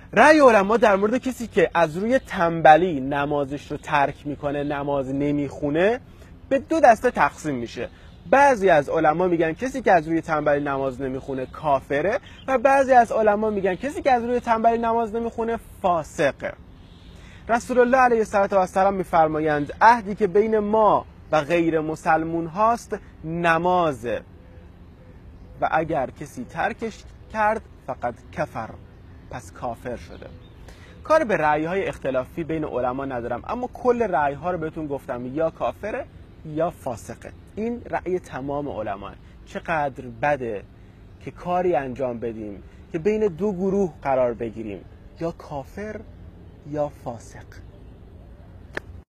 رأی علما در مورد کسی که از روی تنبلی نمازش رو ترک میکنه، نماز نمیخونه، به دو دسته تقسیم میشه. بعضی از علما میگن کسی که از روی تنبلی نماز نمیخونه کافره و بعضی از علما میگن کسی که از روی تنبلی نماز نمیخونه فاسقه. رسول الله علیه السلام میفرمایند عهدی که بین ما و غیر مسلمون هاست نمازه و اگر کسی ترکش کرد فقط کفر، پس کافر شده. کار به رأی‌های اختلافی بین علما ندارم، اما کل رأی‌ها رو بهتون گفتم، یا کافره یا فاسقه. این رأی تمام علما. چقدر بده که کاری انجام بدیم که بین دو گروه قرار بگیریم، یا کافر یا فاسق.